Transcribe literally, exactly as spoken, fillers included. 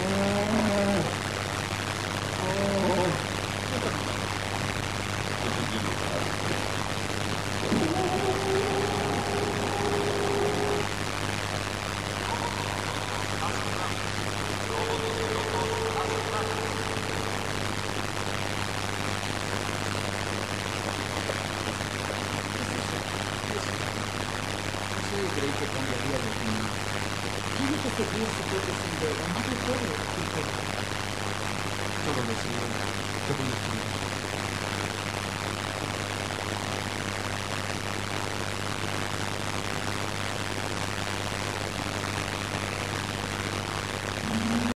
Creí que cambiaría de opinión. Tiene que seguir su propio sendero, no recuerdo. Todo lo sé, te voy a escribir.